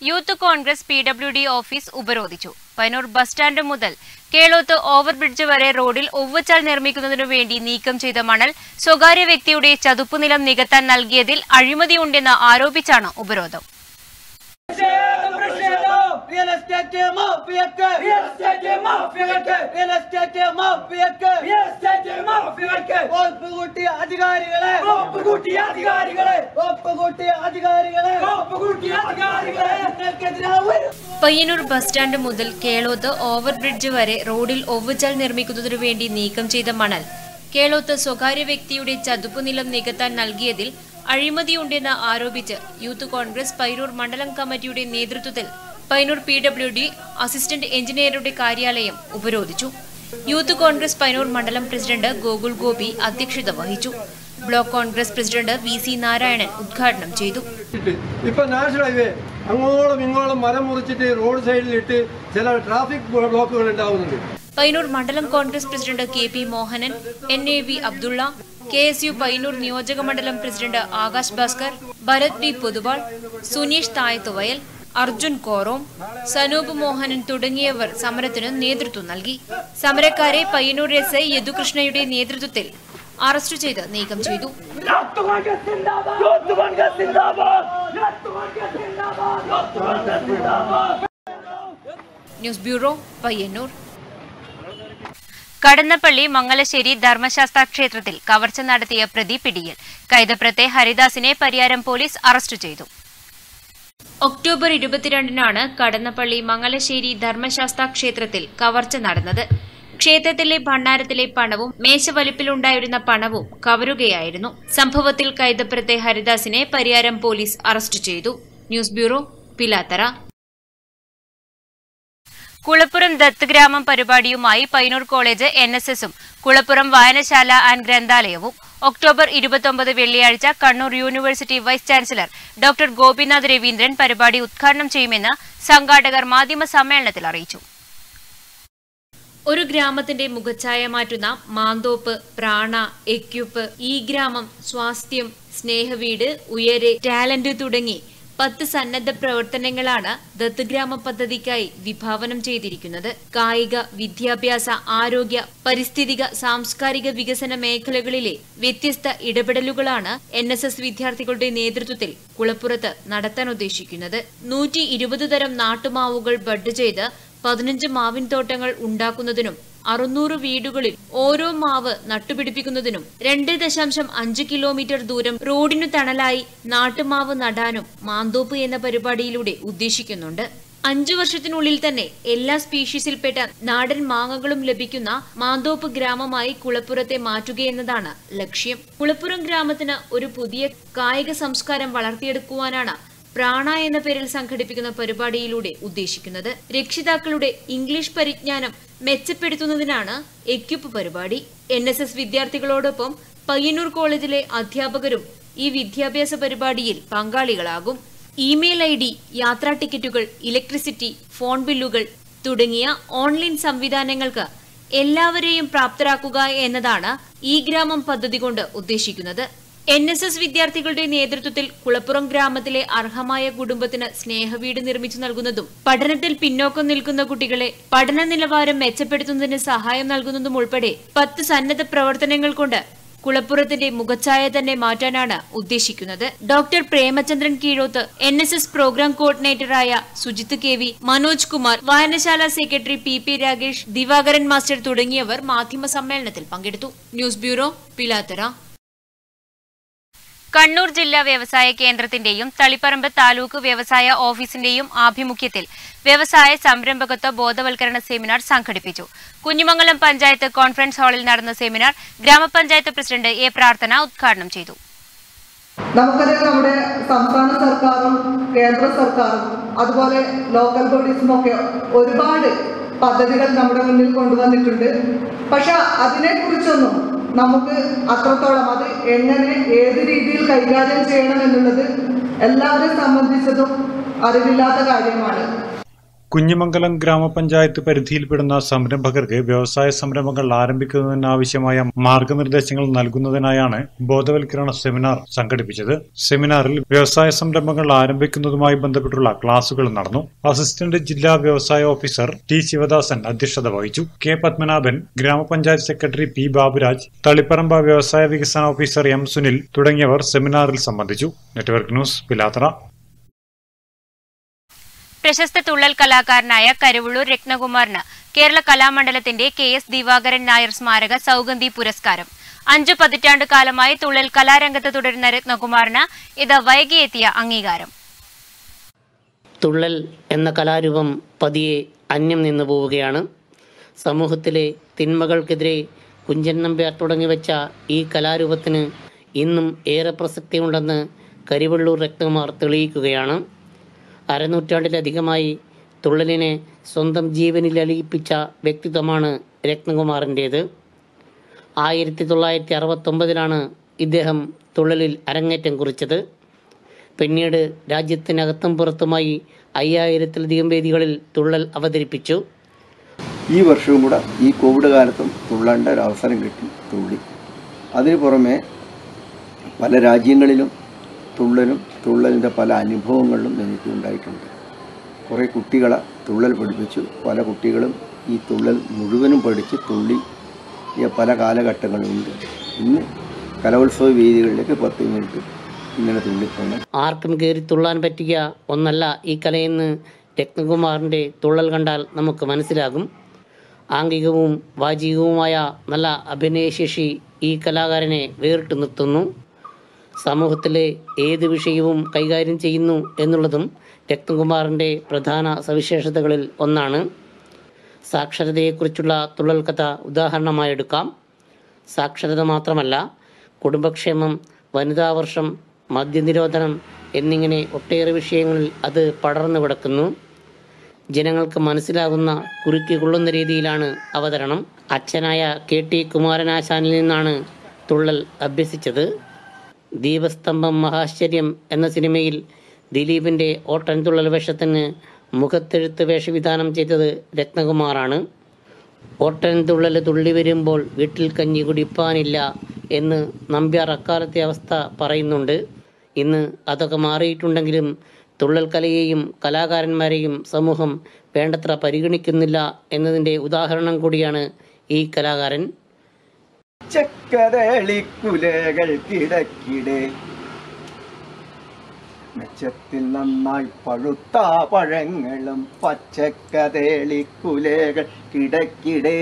Youth Congress PWD office ഉപരോധിച്ചു. Payyanur bus stand മുതൽ Keloth overbridge വരെ റോഡിൽ ഒവ്വച്ചാൽ നിർമ്മിക്കുന്നതിനു വേണ്ടി നീക്കം ചെയ്ത മണൽ സ്വകാര്യ വ്യക്തിയുടെ ചതുപ്പുനിലം നികത്താൻ നൽകിയതിൽ അഴിമതിയുണ്ടെന്ന് ആരോപിച്ചാണ് ഉപരോധം. Real estate mafia, real estate mafia, real estate mafia, real estate mafia. Oppukutti adhikarigale, oppukutti adhikarigale, oppukutti adhikarigale, oppukutti adhikarigale. Payyanur bus stand മുതൽ കേളോത്ത് ഓവർബ്രിഡ്ജ് വരെ റോഡിൽ ഒവ്വച്ചാൽ നിർമ്മിക്കുന്നതിനു വേണ്ടി നീക്കം ചെയ്ത മണൽ കേളോത്ത് സ്വകാര്യ വ്യക്തിയുടെ ചതുപ്പുനിലം നികത്താൻ നൽകിയതിൽ അഴിമതിയുണ്ടെന്ന് ആരോപിച്ച് യൂത്ത് കോൺഗ്രസ് പയ്യന്നൂർ മണ്ഡലം കമ്മിറ്റിയുടെ നേതൃത്വത്തിൽ പയ്യന്നൂർ PWD അസിസ്റ്റന്റ് എഞ്ചിനീയറുടെ കാര്യാലയം ഉപരോധിച്ചു. യൂത്ത് കോൺഗ്രസ് പയ്യന്നൂർ മണ്ഡലം പ്രസിഡന്റ് ഗോകുൽ ഗോപി അധ്യക്ഷത വഹിച്ചു. Block Congress president VC Narayanan ഉദ്ഘാടനം ചെയ്തു. ഇപ്പോൾ നാഷണൽ ഹൈവേ അങ്ങോളം ഇങ്ങോളം മരം മുറിച്ചിട്ട് റോഡ് സൈഡിലിട്ട് ചില ട്രാഫിക് ബ്ലോക്കുകൾ ഉണ്ടാവുന്നുണ്ട്. പയ്യന്നൂർ മണ്ഡലം Congress president KP Mohanan, NAV Abdulla, KSU Payyanur നിയോജക മണ്ഡലം പ്രസിഡന്റ് ആകാശ് ഭാസ്കർ, ഭരത് B പൊതുവാൾ, സുനീഷ് തായത്തുവയൽ, അർജുൻ കോറോം, സനൂപ് മോഹനൻ തുടങ്ങിയവർ സമരത്തിന് നേതൃത്വം നൽകി. സമരക്കാരെ പയ്യന്നൂർ SI യദുകൃഷ്ണയുടെ നേതൃത്വത്തിൽ അറസ്റ്റ് ചെയ്ത് നീക്കം ചെയ്തു. News bureau, Payyanur. കടന്നപ്പള്ളി മംഗലശ്ശേരി ധർമ്മശാസ്ത്ര ക്ഷേത്രത്തിൽ കവർച്ച നടത്തിയ പ്രതി പിടിയിൽ. കൈതപ്രത്തെ ഹരിദാസിനെ പരിയാരം പോലീസ് അറസ്റ്റ് ചെയ്തു. ഒക്ടോബർ 22-നാണ് കടന്നപ്പള്ളി മംഗലശ്ശേരി ധർമ്മശാസ്ത്ര ക്ഷേത്രത്തിൽ കവർച്ച നടന്നത്. ക്ഷേത്രത്തിലെ ഭണ്ഡാരത്തിലെ പണവും മേശവലിപ്പിലുണ്ടായിരുന്ന പണവും കവരുകയായിരുന്നു. സംഭവത്തിൽ കൈതപ്രത്തെ ഹരിദാസിനെ പരിയാരം പോലീസ് അറസ്റ്റ് ചെയ്തു. News bureau, Pilathara. കുളപ്പുറം ദത്ത് ഗ്രാമം പരിപാടിയുമായി പയ്യന്നൂർ കോളേജ് NSSഉം കുളപ്പുറം വായനശാല ആൻഡ് ഗ്രന്ഥാലയവും ഒക്ടോബർ 29 വെള്ളിയാഴ്ച Kannur university vice chancellor doctor Gopinath Raveendran പരിപാടി ഉദ്ഘാടനം ചെയ്യുമെന്ന് സംഘാടകർ മാധ്യമ സമ്മേളനത്തിൽ അറിയിച്ചു. ഒരു ഗ്രാമത്തിന്റെ മുഖച്ഛായ മാറ്റുന്ന മാന്തോപ്പ്, പ്രാണ, എക്യുപ്പ്, ഈ ഗ്രാമം, സ്വാസ്ഥ്യം, സ്നേഹവീട്, ഉയരെ, ടാലന്റ് തുടങ്ങി 10 സന്നദ്ധ പ്രവർത്തനങ്ങളാണ് ദത്ത് ഗ്രാമ പദ്ധതിക്കായി വിഭാവനം ചെയ്തിരിക്കുന്നത്. കായിക, വിദ്യാഭ്യാസ, ആരോഗ്യ, പരിസ്ഥിതിക, സാംസ്കാരിക വികസന മേഖലകളിലെ വ്യത്യസ്ത ഇടപെടലുകളാണ് NSS വിദ്യാർത്ഥികളുടെ നേതൃത്വത്തിൽ കുളപ്പുറത്ത് നടത്താൻ ഉദ്ദേശിക്കുന്നത്. 120 തരം നാട്ടുമാവുകൾ ബഡ് ചെയ്ത് 15 മാവിൻ തോട്ടങ്ങൾ ഉണ്ടാക്കുന്നതിനും 600 വീടുകളിൽ ഓരോ മാവ് നട്ടുപിടിപ്പിക്കുന്നതിനും 2.5 കിലോമീറ്റർ ദൂരം റോഡിനു തണലായി നാട്ടുമാവ് നടാനും മാന്തോപ്പ് എന്ന പരിപാടിയിലൂടെ ഉദ്ദേശിക്കുന്നുണ്ട്. 5 വർഷത്തിനുള്ളിൽ തന്നെ എല്ലാ സ്പീഷീസിൽപ്പെട്ട നാടൻ മാങ്ങകളും ലഭിക്കുന്ന മാന്തോപ്പ് ഗ്രാമമായി കുളപ്പുറത്തെ മാറ്റുകയെന്നതാണ് ലക്ഷ്യം. കുളപ്പുറം ഗ്രാമത്തിന് ഒരു പുതിയ കായിക സംസ്കാരം വളർത്തിയെടുക്കുവാനാണ് പ്രാണ എന്ന പേരിൽ സംഘടിപ്പിക്കുന്ന പരിപാടിയിലൂടെ ഉദ്ദേശിക്കുന്നത്. രക്ഷിതാക്കളുടെ ഇംഗ്ലീഷ് പരിജ്ഞാനം മെച്ചപ്പെടുത്തുന്നതിനാണ് എക്യുപ്പ് പരിപാടി. NSS വിദ്യാർത്ഥികളോടൊപ്പം പയ്യന്നൂർ കോളേജിലെ അധ്യാപകരും ഈ വിദ്യാഭ്യാസ പരിപാടിയിൽ പങ്കാളികളാകും. ഇമെയിൽ ID, യാത്രാ ടിക്കറ്റുകൾ, ഇലക്ട്രിസിറ്റി, ഫോൺ ബില്ലുകൾ തുടങ്ങിയ ഓൺലൈൻ സംവിധാനങ്ങൾക്ക് എല്ലാവരെയും പ്രാപ്തരാക്കുക എന്നതാണ് ഈ ഗ്രാമം പദ്ധതി കൊണ്ട് ഉദ്ദേശിക്കുന്നത്. NSS വിദ്യാർത്ഥികളുടെ നേതൃത്വത്തിൽ കുളപ്പുറം ഗ്രാമത്തിലെ അർഹമായ കുടുംബത്തിന് സ്നേഹവീട് നിർമ്മിച്ചു നൽകുന്നതും പഠനത്തിൽ പിന്നോക്കം നിൽക്കുന്ന കുട്ടികളെ പഠന നിലവാരം മെച്ചപ്പെടുത്തുന്നതിന് സഹായം നൽകുന്നതും ഉൾപ്പെടെ 10 സന്നദ്ധ പ്രവർത്തനങ്ങൾ കൊണ്ട് കുളപ്പുറത്തിന്റെ മുഖച്ഛായ തന്നെ മാറ്റാനാണ് ഉദ്ദേശിക്കുന്നത്. Doctor Premachandran Keezhoth, NSS program കോർഡിനേറ്ററായ സുജിത്ത് KV, മനോജ് കുമാർ, വായനശാല secretary PP Ragesh, Divakaran master തുടങ്ങിയവർ മാധ്യമ സമ്മേളനത്തിൽ പങ്കെടുത്തു. News bureau, Pilathara. കണ്ണൂർ ജില്ലാ വ്യവസായ കേന്ദ്രത്തിന്റെയും തളിപ്പറമ്പ് താലൂക്ക് വ്യവസായ ഓഫീസിന്റെയും ആഭിമുഖ്യത്തിൽ വ്യവസായ സംരംഭകത്വ ബോധവൽക്കരണ സെമിനാർ സംഘടിപ്പിച്ചു. കുഞ്ഞിമംഗലം പഞ്ചായത്ത് കോൺഫറൻസ് ഹാളിൽ നടന്ന സെമിനാർ ഗ്രാമപഞ്ചായത്ത് പ്രസിഡന്റ് A പ്രാർത്ഥന ഉദ്ഘാടനം ചെയ്തു. നമുക്കറിയാം, നമ്മുടെ സംസ്ഥാന സർക്കാരും കേന്ദ്ര സർക്കാരും അതുപോലെ ലോക്കൽ ബോഡീസും ഒക്കെ ഒരുപാട് പദ്ധതികൾ നമ്മുടെ മുന്നിൽ കൊണ്ടുവന്നിട്ടുണ്ട്. പക്ഷെ അതിനെക്കുറിച്ചൊന്നും നമുക്ക് അത്രത്തോളം അത് എങ്ങനെ ഏത് രീതിയിൽ കൈകാര്യം ചെയ്യണം എന്നുള്ളത് എല്ലാവരെയും സംബന്ധിച്ചതും അറിവില്ലാത്ത കാര്യമാണ്. കുഞ്ഞിമംഗലം ഗ്രാമപഞ്ചായത്ത് പരിധിയിൽപ്പെടുന്ന സംരംഭകർക്ക് വ്യവസായ സംരംഭങ്ങൾ ആരംഭിക്കുന്നതിനാവശ്യമായ മാർഗനിർദ്ദേശങ്ങൾ നൽകുന്നതിനായാണ് ബോധവൽക്കരണ സെമിനാർ സംഘടിപ്പിച്ചത്. സെമിനാറിൽ വ്യവസായ സംരംഭങ്ങൾ ആരംഭിക്കുന്നതുമായി ബന്ധപ്പെട്ടുള്ള ക്ലാസുകൾ നടന്നു. അസിസ്റ്റന്റ് ജില്ലാ വ്യവസായ ഓഫീസർ ടി ശിവദാസൻ അധ്യക്ഷത വഹിച്ചു. കെ പത്മനാഭൻ, ഗ്രാമപഞ്ചായത്ത് സെക്രട്ടറി പി ബാബുരാജ്, തളിപ്പറമ്പ വ്യവസായ വികസന ഓഫീസർ എം സുനിൽ തുടങ്ങിയവർ സെമിനാറിൽ സംബന്ധിച്ചു. Network news, Pilathara. പ്രശസ്ത തുള്ളൽ കലാകാരനായ കരുവള്ളൂർ രത്നകുമാറിന് കേരള കലാമണ്ഡലത്തിന്റെ KS ദിവാകരൻ നായർ സ്മാരക സൗഗന്ധി പുരസ്കാരം. 5 പതിറ്റാണ്ട് കാലമായി തുള്ളൽ കലാരംഗത്ത് തുടരുന്ന രത്നകുമാറിന് ഇത് വൈകിയെത്തിയ അംഗീകാരം. തുള്ളൽ എന്ന കലാരൂപം പതിയെ അന്യം നിന്നു പോവുകയാണ്. സമൂഹത്തിലെ തിന്മകൾക്കെതിരെ കുഞ്ചൻ നമ്പ്യാർ തുടങ്ങിവെച്ച ഈ കലാരൂപത്തിന് ഇന്നും ഏറെ പ്രസക്തിയുണ്ടെന്ന് കരുവള്ളൂർ രത്നകുമാർ തെളിയിക്കുകയാണ്. അരനൂറ്റാണ്ടിലധികമായി തുള്ളലിനെ സ്വന്തം ജീവനിൽ അലിയിപ്പിച്ച വ്യക്തിത്വമാണ് രത്നകുമാറിൻ്റേത്. 1969 ഇദ്ദേഹം തുള്ളലിൽ അരങ്ങേറ്റം കുറിച്ചത്. പിന്നീട് രാജ്യത്തിനകത്തും പുറത്തുമായി 5000-ലധികം വേദികളിൽ തുള്ളൽ അവതരിപ്പിച്ചു. ഈ വർഷവും കൂടെ ഈ കോവിഡ് കാലത്തും തുള്ളേണ്ട ഒരു അവസരം കിട്ടി, തുള്ളി. അതിനു പുറമെ പല രാജ്യങ്ങളിലും തുള്ളലിൻ്റെ പല അനുഭവങ്ങളിലും എനിക്ക് ഉണ്ടായിട്ടുണ്ട്. കുറേ കുട്ടികളെ തുള്ളൽ പഠിപ്പിച്ചു. പല കുട്ടികളും ഈ തുള്ളൽ മുഴുവനും പഠിച്ച് തുള്ളിയ പല കാലഘട്ടങ്ങളുണ്ട്. ഇന്ന് കലോത്സവ വേദികളിലേക്ക് 10 മിനിറ്റ് ഇങ്ങനെ തുള്ളിക്കൊണ്ട് ആർക്കും കയറി തുള്ളാൻ പറ്റിയ ഒന്നല്ല ഈ കലയെന്ന് രത്നകുമാറിൻ്റെ തുള്ളൽ കണ്ടാൽ നമുക്ക് മനസ്സിലാകും. ആംഗികവും വാചികവുമായ നല്ല അഭിനയശേഷി ഈ കലാകാരനെ വേറിട്ട് നിർത്തുന്നു. സമൂഹത്തിലെ ഏത് വിഷയവും കൈകാര്യം ചെയ്യുന്നു എന്നുള്ളതും രത്നകുമാറിൻ്റെ പ്രധാന സവിശേഷതകളിൽ ഒന്നാണ്. സാക്ഷരതയെക്കുറിച്ചുള്ള തുള്ളൽ കഥ ഉദാഹരണമായെടുക്കാം. സാക്ഷരത മാത്രമല്ല, കുടുംബക്ഷേമം, വനിതാവർഷം, മദ്യനിരോധനം എന്നിങ്ങനെ ഒട്ടേറെ വിഷയങ്ങളിൽ അത് പടർന്നു കിടക്കുന്നു. ജനങ്ങൾക്ക് മനസ്സിലാകുന്ന കുറുക്കി കൊള്ളുന്ന രീതിയിലാണ് അവതരണം. അച്ഛനായ KT കുമാരനാശാനിൽ നിന്നാണ് തുള്ളൽ അഭ്യസിച്ചത്. ദീപസ്തംഭം മഹാശ്ചര്യം എന്ന സിനിമയിൽ ദിലീപിൻ്റെ ഓട്ടൻ തുള്ളൽ വേഷത്തിന് മുഖത്തെഴുത്ത് വേഷവിധാനം ചെയ്തത് രത്നകുമാറാണ്. ഓട്ടൻ തുള്ളൽ തുള്ളി വരുമ്പോൾ വീട്ടിൽ കഞ്ഞി കുടിപ്പാനില്ല എന്ന് നമ്പ്യാർ അക്കാലത്തെ അവസ്ഥ പറയുന്നുണ്ട്. ഇന്ന് അതൊക്കെ മാറിയിട്ടുണ്ടെങ്കിലും തുള്ളൽ കലയെയും കലാകാരന്മാരെയും സമൂഹം വേണ്ടത്ര പരിഗണിക്കുന്നില്ല എന്നതിൻ്റെ ഉദാഹരണം കൂടിയാണ് ഈ കലാകാരൻ. ചക്കരളിക്കുലകൾക്കിടക്കിടെ മെച്ചത്തിൽ നന്നായി പഴുത്ത പഴങ്ങളും പച്ചക്കതേളിക്കുലകൾക്കിടക്കിടെ.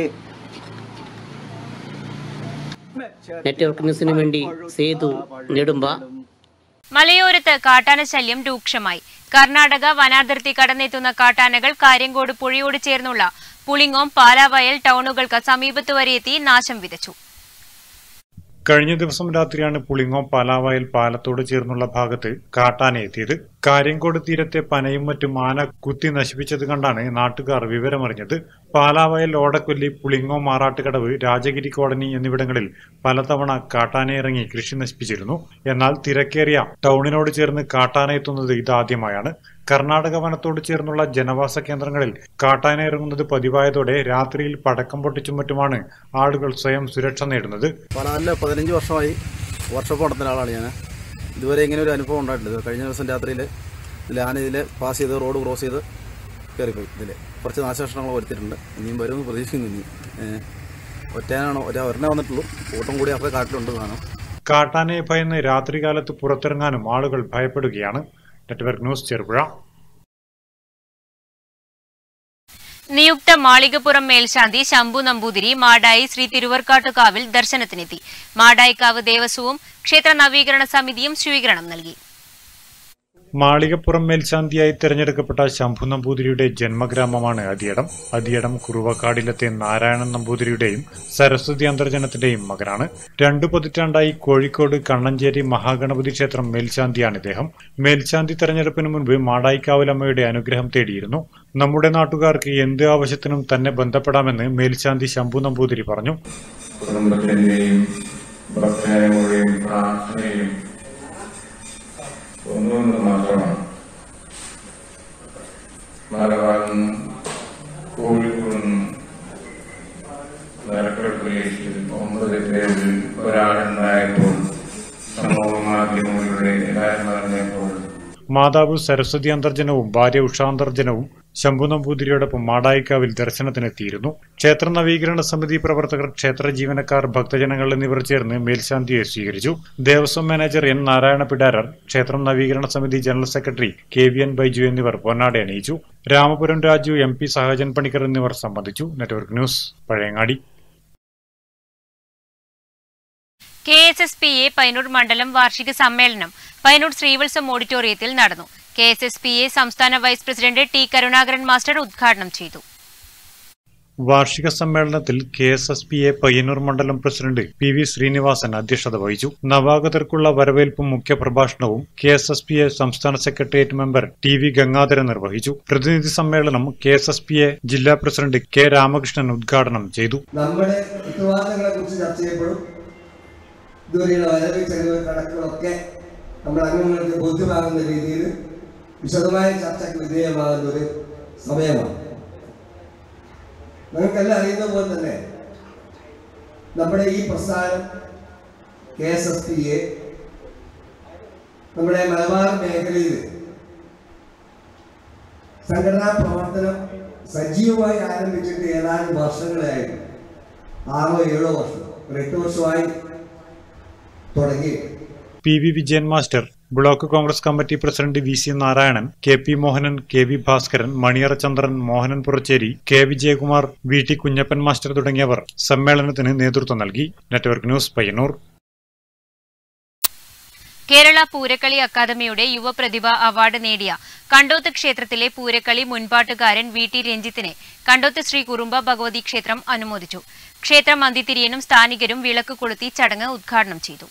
നെറ്റ്വർക്ക് ന്യൂസിനു വേണ്ടി സേതു, നെടുമ്പ. മലയോരത്ത് കാട്ടാന ശല്യം രൂക്ഷമായി. കർണാടക വനാതിർത്തി കടന്നെത്തുന്ന കാട്ടാനകൾ കാര്യങ്കോട് പുഴയോട് ചേർന്നുള്ള പുളിങ്ങോം, പാലാവയൽ ടൗണുകൾക്ക് സമീപത്ത് വരെ എത്തി നാശം വിതച്ചു. കഴിഞ്ഞ ദിവസം രാത്രിയാണ് പുളിങ്ങോം പാലാവയൽ പാലത്തോട് ചേർന്നുള്ള ഭാഗത്ത് കാട്ടാന എത്തിയത്. കാര്യങ്കോട് തീരത്തെ പനയും മറ്റും ആന കുത്തി നശിപ്പിച്ചത് കണ്ടാണ് നാട്ടുകാർ വിവരമറിഞ്ഞത്. പാലാവയൽ, ഓടക്കൊല്ലി, പുളിങ്ങോം, മാറാട്ടുകടവ്, രാജഗിരി കോളനി എന്നിവിടങ്ങളിൽ പലതവണ കാട്ടാനയിറങ്ങി കൃഷി നശിപ്പിച്ചിരുന്നു. എന്നാൽ തിരക്കേറിയ ടൗണിനോട് ചേർന്ന് കാട്ടാന എത്തുന്നത് ഇതാദ്യമായാണ്. കർണാടക വനത്തോട് ചേർന്നുള്ള ജനവാസ കേന്ദ്രങ്ങളിൽ കാട്ടാന ഇറങ്ങുന്നത് പതിവായതോടെ രാത്രിയിൽ പടക്കം പൊട്ടിച്ചും മറ്റുമാണ് ആളുകൾ സ്വയം സുരക്ഷ നേടുന്നത്. 15 വർഷമായി വർക്ക്ഷോപ്പ് നടത്തുന്ന ആളാണ് ഞാൻ. ഇതുവരെ ഇങ്ങനെ ഒരു അനുഭവം ഉണ്ടായിട്ടുണ്ട്. കഴിഞ്ഞ ദിവസം രാത്രിയിൽ ആന ഇതിൽ പാസ് ചെയ്ത് റോഡ് ക്രോസ് ചെയ്ത് കയറിപ്പോയി. ഇതിൽ കുറച്ച് നാശനഷ്ടങ്ങൾ വരുത്തിയിട്ടുണ്ട്. ഇനിയും വരുമെന്ന് പ്രതീക്ഷിക്കുന്നു. ഇനി ഒറ്റയാനാണോ ഒരെണ്ണേ വന്നിട്ടുള്ളൂ. കൂട്ടം കൂടി അവരുടെ കാട്ടിലുണ്ട് കാണാം. കാട്ടാനയെ ഭയന്ന് രാത്രികാലത്ത് പുറത്തിറങ്ങാനും ആളുകൾ ഭയപ്പെടുകയാണ്. Network news, Cherupuzha. നിയുക്ത മാളികപ്പുറം മേൽശാന്തി ശംഭു നമ്പൂതിരി മാടായി ശ്രീ തിരുവർക്കാട്ടുകാവിൽ ദർശനത്തിനെത്തി. മാടായിക്കാവ് ദേവസ്വവും ക്ഷേത്ര നവീകരണ സമിതിയും സ്വീകരണം നൽകി. മാളികപ്പുറം മേൽശാന്തിയായി തെരഞ്ഞെടുക്കപ്പെട്ട ശംഭു നമ്പൂതിരിയുടെ ജന്മഗ്രാമമാണ് അതിയടം. അതിയടം കുറുവക്കാടിലത്തെ നാരായണൻ നമ്പൂതിരിയുടെയും സരസ്വതി അന്തർജനത്തിന്റെയും മകനാണ്. 2 പതിറ്റാണ്ടായി കോഴിക്കോട് കണ്ണഞ്ചേരി മഹാഗണപതി ക്ഷേത്രം മേൽശാന്തിയാണ് ഇദ്ദേഹം. മേൽശാന്തി തെരഞ്ഞെടുപ്പിന് മുൻപ് മാടായിക്കാവിലമ്മയുടെ അനുഗ്രഹം തേടിയിരുന്നു. നമ്മുടെ നാട്ടുകാർക്ക് എന്ത് ആവശ്യത്തിനും തന്നെ ബന്ധപ്പെടാമെന്ന് മേൽശാന്തി ശംഭു നമ്പൂതിരി പറഞ്ഞു. കുടുംബത്തിന്റെയും ഭക്തരുടെയും പ്രാർത്ഥനയും ഒന്നുകൊണ്ട് മാത്രമാണ് മലബാറിൽ നിന്നും കോഴിക്കോട് നിന്നും ഡയറക്ടർ പോലീസിൽ 9 പേരിൽ ഒരാളുണ്ടായപ്പോൾ സമൂഹ മാധ്യമങ്ങളിലൂടെ എല്ലാവരും പറഞ്ഞപ്പോൾ മാതാവ് സരസ്വതി അന്തർജനവും ഭാര്യ ഉഷാന്തർജനവും ശംഭു നമ്പൂതിരിയോടൊപ്പം മാടായിക്കാവിൽ ദർശനത്തിനെത്തിയിരുന്നു. ക്ഷേത്ര നവീകരണ സമിതി പ്രവർത്തകർ, ക്ഷേത്ര ജീവനക്കാർ, ഭക്തജനങ്ങൾ എന്നിവർ ചേർന്ന് മേൽശാന്തിയെ സ്വീകരിച്ചു. ദേവസ്വം മാനേജർ എൻ നാരായണ പിടാരർ, ക്ഷേത്രം നവീകരണ സമിതി ജനറൽ സെക്രട്ടറി KVN ബൈജു എന്നിവർ പൊന്നാട അണിയിച്ചു. രാമപുരം രാജു, MP സഹജൻ പണിക്കർ എന്നിവർ സംബന്ധിച്ചു. Network news, Pazhayangadi. KSSPA Payyanur മണ്ഡലം വാർഷിക സമ്മേളനം പയ്യന്നൂർ ശ്രീവത്സം ഓഡിറ്റോറിയത്തിൽ നടന്നു. KSSPA സംസ്ഥാന vice president T. Karunakaran master ഉദ്ഘാടനം ചെയ്തു. വാർഷിക സമ്മേളനത്തിൽ KSSPA പയ്യന്നൂർ മണ്ഡലം പ്രസിഡന്റ് PV ശ്രീനിവാസൻ അധ്യക്ഷത വഹിച്ചു. നവാഗതർക്കുള്ള വരവേൽപ്പും മുഖ്യപ്രഭാഷണവും KSSPA സംസ്ഥാന സെക്രട്ടേറിയറ്റ് മെമ്പർ TV ഗംഗാധരൻ നിർവഹിച്ചു. പ്രതിനിധി സമ്മേളനം KSSPA ജില്ലാ പ്രസിഡന്റ് K. രാമകൃഷ്ണൻ ഉദ്ഘാടനം ചെയ്തു. നമ്മുടെ ഉത്തരവാദിത്തങ്ങളെക്കുറിച്ച് ചർച്ച ചെയ്യപ്പെടും. ഇതുവരെയുള്ള വരവ് ചെലവ് കണക്കുകളൊക്കെ നമ്മുടെ അംഗങ്ങൾക്ക് ബോധ്യമാകുന്ന രീതിയിൽ വിശദമായ ചർച്ചയ്ക്ക് വിധേയമാകുന്ന ഒരു സമയമാണ്. നിങ്ങൾക്കെല്ലാം അറിയുന്ന പോലെ തന്നെ നമ്മുടെ ഈ പ്രസ്ഥാനം KSSPA നമ്മുടെ മലബാർ മേഖലയിൽ സംഘടനാ പ്രവർത്തനം സജീവമായി ആരംഭിച്ചിട്ട് ഏതാനും വർഷങ്ങളായിരുന്നു. 6-7 വർഷം, 8 വർഷമായി തുടങ്ങി. PV Vijayan master, block Congress committee president VC Narayanan, KP Mohanan, KV Bhaskaran, Maniyara Chandran, Mohanan Purachery, K. Vijayakumar, VT Kunhappan master തുടങ്ങിയവർ സമ്മേളനത്തിന് നേതൃത്വം നൽകി. Network news, Payyanur. കേരള പൂരക്കളി അക്കാദമിയുടെ യുവപ്രതിഭ അവാർഡ് നേടിയ കണ്ടോത്ത് ക്ഷേത്രത്തിലെ പൂരക്കളി മുൻപാട്ടുകാരൻ VT രഞ്ജിത്തിനെ കണ്ടോത്ത് ശ്രീ കുറുമ്പ ഭഗവതി ക്ഷേത്രം അനുമോദിച്ചു. ക്ഷേത്രം അന്തിതിരിയനും സ്ഥാനികരും വിളക്ക് കൊളുത്തി ചടങ്ങ് ഉദ്ഘാടനം ചെയ്തു.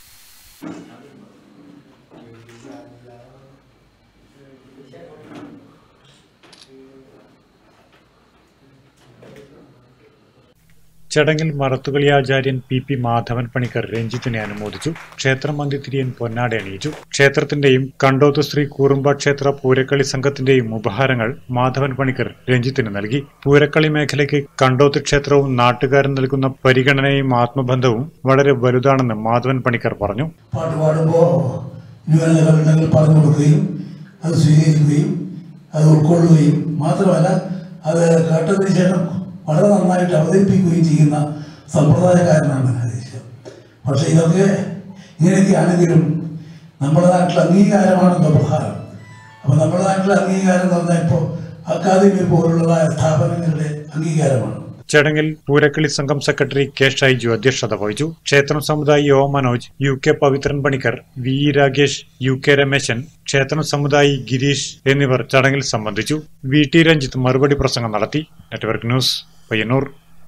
ചടങ്ങിൽ മറത്തുകളി ആചാര്യൻ PP മാധവൻ പണിക്കർ രഞ്ജിത്തിനെ അനുമോദിച്ചു. ക്ഷേത്രം അന്തിതിരിയൻ പൊന്നാട അണിയിച്ചു. ക്ഷേത്രത്തിന്റെയും കണ്ടോത്ത് ശ്രീ കൂറുമ്പ ക്ഷേത്ര പൂരക്കളി സംഘത്തിന്റെയും ഉപഹാരങ്ങൾ മാധവൻ പണിക്കർ രഞ്ജിത്തിന് നൽകി. പൂരക്കളി മേഖലയ്ക്ക് കണ്ടോത്ത് ക്ഷേത്രവും നാട്ടുകാരും നൽകുന്ന പരിഗണനയും ആത്മബന്ധവും വളരെ വലുതാണെന്ന് മാധവൻ പണിക്കർ പറഞ്ഞു. പാട്ട് പാടുമ്പോൾ ന്യൂനതകളുണ്ടെങ്കിൽ പറഞ്ഞു കൊടുക്കുകയും അത് സ്വീകരിക്കുകയും അത് ഉൾക്കൊള്ളുകയും മാത്രമല്ല അത് കേട്ടതിന് ശേഷം വളരെ നന്നായിട്ട് അവതരിപ്പിക്കുകയും ചെയ്യുന്ന സമ്പ്രദായക്കാരനാണ് ഹരീശ്. പക്ഷേ ഇതൊക്കെ ഇങ്ങനെയൊക്കെ ആണെങ്കിലും നമ്മുടെ നാട്ടിൽ അംഗീകാരമാണല്ലോ പ്രധാനം. അപ്പോൾ നമ്മുടെ നാട്ടിലെ അംഗീകാരം എന്ന് പറഞ്ഞാൽ ഇപ്പോൾ അക്കാദമി പോലുള്ള സ്ഥാപനങ്ങളുടെ അംഗീകാരമാണ്. ചടങ്ങിൽ പൂരക്കളി സംഘം സെക്രട്ടറി K. ഷൈജു അധ്യക്ഷത വഹിച്ചു. ക്ഷേത്രം സമുദായി O. Manoj, UK Pavithran Panicker, VE Ragesh, UK Rameshan, ക്ഷേത്രം സമുദായി ഗിരീഷ് എന്നിവർ ചടങ്ങിൽ സംബന്ധിച്ചു. VT രഞ്ജിത്ത് മറുപടി പ്രസംഗം നടത്തി. Network news, Payyanur.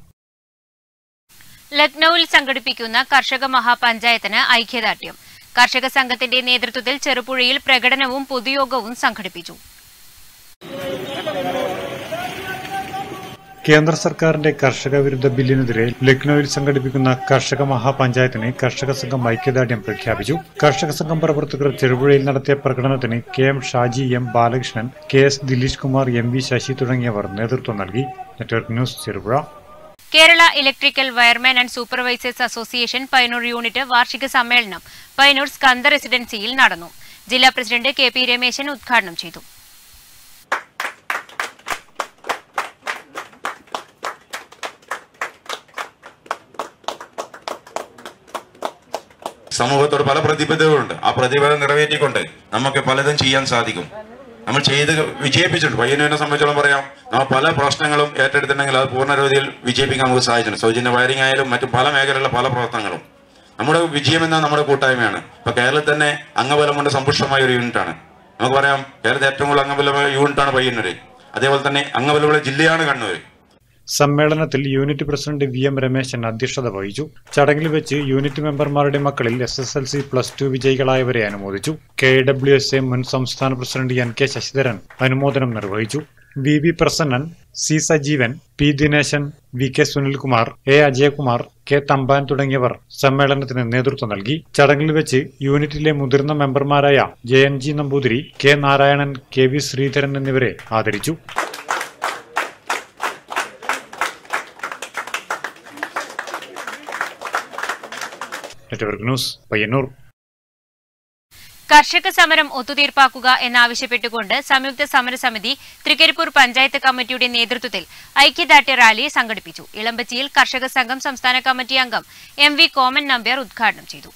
ലക്നൌവിൽ സംഘടിപ്പിക്കുന്ന കർഷക മഹാപഞ്ചായത്തിന് ഐക്യദാർഢ്യം. കർഷക സംഘത്തിന്റെ നേതൃത്വത്തിൽ ചെറുപുഴയിൽ പ്രകടനവും പൊതുയോഗവും സംഘടിപ്പിച്ചു. കേന്ദ്ര സർക്കാരിന്റെ കർഷക വിരുദ്ധ ബില്ലിനെതിരെ ലക്നൌവിൽ സംഘടിപ്പിക്കുന്ന കർഷക മഹാപഞ്ചായത്തിന് കർഷക സംഘം ഐക്യദാർഢ്യം പ്രഖ്യാപിച്ചു. കർഷക സംഘം പ്രവർത്തകർ ചെറുപുഴയിൽ നടത്തിയ പ്രകടനത്തിന് KM Shaji, M. Balakrishnan, KS Dileesh Kumar, MV Sasi തുടങ്ങിയവർ നേതൃത്വം നൽകി. Network news, Cherupuzha. Kerala electrical wireman and supervisors association Payyanur unit വാർഷിക സമ്മേളനം പയ്യന്നൂർ സ്കന്ദ റെസിഡൻസിയിൽ നടന്നു. ജില്ലാ പ്രസിഡന്റ് KP രമേശൻ ഉദ്ഘാടനം ചെയ്തു. സമൂഹത്തോട് പല പ്രതിബദ്ധതകളുണ്ട്. ആ പ്രതിബദ്ധത നിറവേറ്റിക്കൊണ്ട് നമുക്ക് പലതും ചെയ്യാൻ സാധിക്കും. നമ്മൾ ചെയ്ത് വിജയിപ്പിച്ചിട്ടുണ്ട്. പയ്യന്നൂരിനെ സംബന്ധിച്ചോളം പറയാം, നമ്മൾ പല പ്രശ്നങ്ങളും ഏറ്റെടുത്തിട്ടുണ്ടെങ്കിൽ അത് പൂർണ്ണരീതിയിൽ വിജയിപ്പിക്കാൻ നമുക്ക് സാധിച്ചിട്ടുണ്ട്. സൗജന്യ വയറിംഗ് ആയാലും മറ്റു പല മേഖലയിലുള്ള പല പ്രവർത്തനങ്ങളും നമ്മുടെ വിജയം എന്ന നമ്മുടെ കൂട്ടായ്മയാണ്. ഇപ്പൊ കേരളത്തിൽ തന്നെ അംഗബലം കൊണ്ട് സമ്പുഷ്ടമായ ഒരു യൂണിറ്റാണ്. നമുക്ക് പറയാം, കേരളത്തിൽ ഏറ്റവും കൂടുതൽ അംഗബലമായ യൂണിറ്റാണ് പയ്യന്നൂര്. അതേപോലെ തന്നെ അംഗബലമുള്ള ജില്ലയാണ് കണ്ണൂർ. സമ്മേളനത്തിൽ യൂണിറ്റ് പ്രസിഡന്റ് VM രമേശൻ അധ്യക്ഷത വഹിച്ചു. ചടങ്ങിൽ വെച്ച് യൂണിറ്റ് മെമ്പർമാരുടെ മക്കളിൽ SSLC +2 വിജയികളായവരെ അനുമോദിച്ചു. KWSA മുൻ സംസ്ഥാന പ്രസിഡന്റ് NK ശശിധരൻ അനുമോദനം നിർവഹിച്ചു. V Prasannan, C Sajeevan, P Dineshan, V K Sunilkumar, A Ajayakumar, K Thampan തുടങ്ങിയവർ സമ്മേളനത്തിന് നേതൃത്വം നൽകി. ചടങ്ങിൽ വെച്ച് യൂണിറ്റിലെ മുതിർന്ന മെമ്പർമാരായ Jayanji Namboothiri, K Narayanan, K V Sreedharan എന്നിവരെ ആദരിച്ചു. Network news, Payyanur. കർഷക സമരം ഒത്തുതീർപ്പാക്കുക എന്നാവശ്യപ്പെട്ടുകൊണ്ട് സംയുക്ത സമരസമിതി തൃക്കരിപ്പൂർ പഞ്ചായത്ത് കമ്മിറ്റിയുടെ നേതൃത്വത്തിൽ ഐക്യദാർഢ്യ റാലി സംഘടിപ്പിച്ചു. ഇളമ്പച്ചിയിൽ കർഷക സംഘം സംസ്ഥാന കമ്മിറ്റി അംഗം എം വി കോമൻ നമ്പ്യാർ ഉദ്ഘാടനം ചെയ്തു.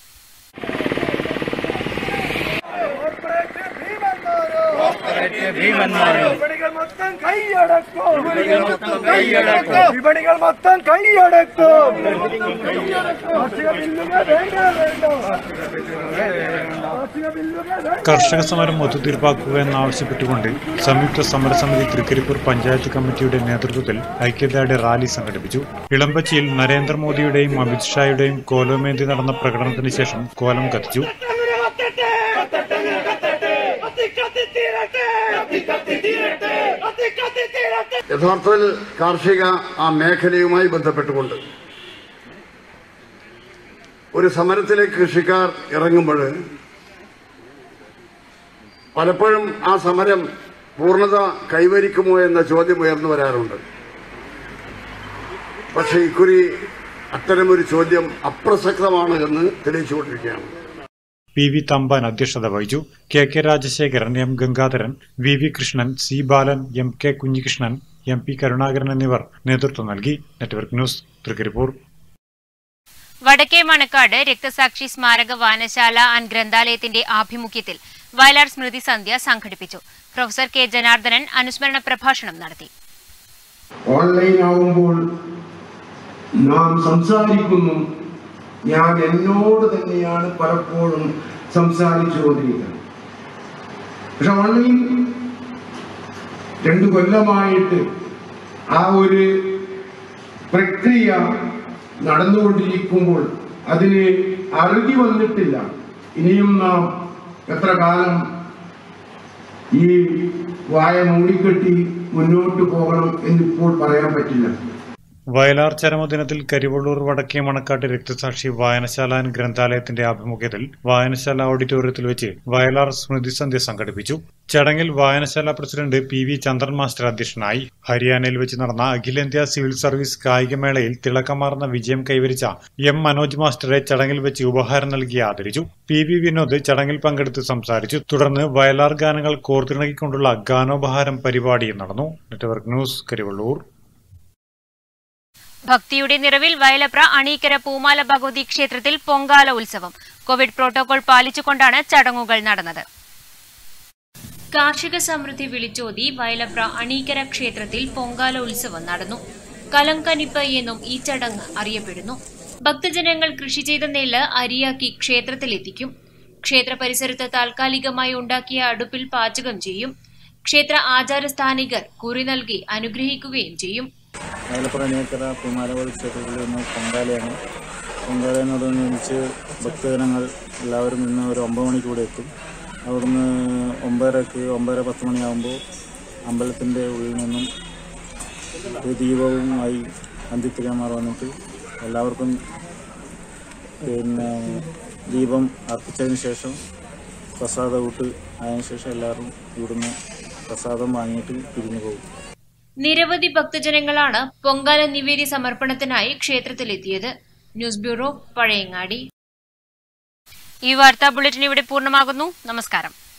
കർഷക സമരം ഒത്തുതീർപ്പാക്കുക എന്നാവശ്യപ്പെട്ടുകൊണ്ട് സംയുക്ത സമരസമിതി തൃക്കരിപ്പൂർ പഞ്ചായത്ത് കമ്മിറ്റിയുടെ നേതൃത്വത്തിൽ ഐക്യദാർഢ്യ റാലി സംഘടിപ്പിച്ചു. ഇളമ്പച്ചിയിൽ നരേന്ദ്രമോദിയുടെയും അമിത്ഷായുടെയും കോലമേന്തി നടന്ന പ്രകടനത്തിന് ശേഷം കോലം കത്തിച്ചു. യഥാർത്ഥത്തിൽ കാർഷിക മേഖലയുമായി ബന്ധപ്പെട്ടുകൊണ്ട് ഒരു സമരത്തിലേക്ക് കൃഷിക്കാർ ഇറങ്ങുമ്പോൾ പലപ്പോഴും ആ സമരം പൂർണ്ണത കൈവരിക്കുമോ എന്ന ചോദ്യം ഉയർന്നു വരാറുണ്ട്. പക്ഷേ ഇക്കുറി അത്തരമൊരു ചോദ്യം അപ്രസക്തമാണ് എന്ന് തെളിയിച്ചുകൊണ്ടിരിക്കുകയാണ്. പി വി തമ്പാൻ അധ്യക്ഷത വഹിച്ചു. K K Rajasekharan, M Gangadharan, V V Krishnan, C Balan, M K Kunhikrishnan, M P Karunakaran എന്നിവർ നേതൃത്വം നൽകി. Network news, Thrikaripur. വടക്കേ മണക്കാട് രക്തസാക്ഷി സ്മാരക വായനശാല ആൻഡ് ഗ്രന്ഥാലയത്തിന്റെ ആഭിമുഖ്യത്തിൽ വയലാർ സ്മൃതി സന്ധ്യ സംഘടിപ്പിച്ചു. പ്രൊഫസർ കെ ജനാർദ്ദനൻ അനുസ്മരണ പ്രഭാഷണം നടത്തി. ഓൺലൈൻ ആവുമ്പോൾ നാം സംസാരിക്കുന്നു. ഞാൻ എന്നോട് തന്നെയാണ് പലപ്പോഴും സംസാരിച്ചുകൊണ്ടിരിക്കുന്നത്. പക്ഷെ ഓൺലൈൻ 2 കൊല്ലമായിട്ട് ആ ഒരു പ്രക്രിയ നടന്നുകൊണ്ടിരിക്കുമ്പോൾ അതിന് അറുതി വന്നിട്ടില്ല. ഇനിയും നാം എത്ര കാലം ഈ വായ മൂടിക്കെട്ടി മുന്നോട്ട് പോകണം എന്നിപ്പോൾ പറയാൻ പറ്റില്ല. വയലാർ ചരമദിനത്തിൽ കരിവള്ളൂർ വടക്കേ മണക്കാട്ട് രക്തസാക്ഷി വായനശാല ഗ്രന്ഥാലയത്തിന്റെ ആഭിമുഖ്യത്തിൽ വായനശാല ഓഡിറ്റോറിയത്തിൽ വെച്ച് വയലാർ സ്മൃതി സന്ധ്യ സംഘടിപ്പിച്ചു. ചടങ്ങിൽ വായനശാല president P V Chandran master അധ്യക്ഷനായി. ഹരിയാനയിൽ വെച്ച് നടന്ന അഖിലേന്ത്യാ സിവിൽ സർവീസ് കായികമേളയിൽ തിളക്കമാർന്ന വിജയം കൈവരിച്ച എം മനോജ് മാസ്റ്ററെ ചടങ്ങിൽ വെച്ച് ഉപഹാരം നൽകി ആദരിച്ചു. പി വി വിനോദ് ചടങ്ങിൽ പങ്കെടുത്ത് സംസാരിച്ചു. തുടർന്ന് വയലാർ ഗാനങ്ങൾ കോർത്തിണക്കിക്കൊണ്ടുള്ള ഗാനോപഹാരം പരിപാടിയും നടന്നു. Network news, Karivellur. ഭക്തിയുടെ നിറവിൽ വയലപ്ര അണീക്കര പൂമാല ഭഗവതി ക്ഷേത്രത്തിൽ പൊങ്കാല ഉത്സവം. കോവിഡ് പ്രോട്ടോകോൾ പാലിച്ചുകൊണ്ടാണ് ചടങ്ങുകൾ നടന്നത്. കാർഷിക സമൃദ്ധി വിളിച്ചോതി വയലപ്ര അണീക്കര ക്ഷേത്രത്തിൽ പൊങ്കാല ഉത്സവം നടന്നു. കലംകനിപ്പ് എന്നും ഈ ചടങ്ങ് അറിയപ്പെടുന്നു. ഭക്തജനങ്ങൾ കൃഷി ചെയ്ത നെല്ല് അരിയാക്കി ക്ഷേത്രത്തിലെത്തിക്കും. ക്ഷേത്ര പരിസരത്ത് താൽക്കാലികമായി ഉണ്ടാക്കിയ അടുപ്പിൽ പാചകം ചെയ്യും. ക്ഷേത്ര ആചാരസ്ഥാനികർ കുറി നൽകി അനുഗ്രഹിക്കുകയും ചെയ്യും. വയലപ്ര അണീക്കര പൂമാല ക്ഷേത്രത്തിൽ നിന്ന് പൊങ്കാലയാണ്. പൊങ്കാലയോടനുബന്ധിച്ച് ഭക്തജനങ്ങൾ എല്ലാവരും ഇന്ന് ഒരു 9 മണിക്ക് കൂടെ എത്തും. അവിടുന്ന് 9:10 മണിയാകുമ്പോൾ അമ്പലത്തിൻ്റെ ഉള്ളിൽ നിന്നും ഒരു ദീപവുമായി അന്തിത്തിരിമാർ വന്നിട്ട് എല്ലാവർക്കും ദീപം അർപ്പിച്ചതിന് ശേഷം പ്രസാദ ഊട്ട് അതിന് ശേഷം എല്ലാവരും ഇവിടുന്ന് പ്രസാദം വാങ്ങിയിട്ട് പിരിഞ്ഞു പോകും. നിരവധി ഭക്തജനങ്ങളാണ് പൊങ്കാല നിവേദ്യ സമർപ്പണത്തിനായി ക്ഷേത്രത്തിലെത്തിയത്. News bureau, Pazhayangadi. ഈ വാർത്താ ബുള്ളറ്റിൻ ഇവിടെ പൂർണ്ണമാകുന്നു. നമസ്കാരം.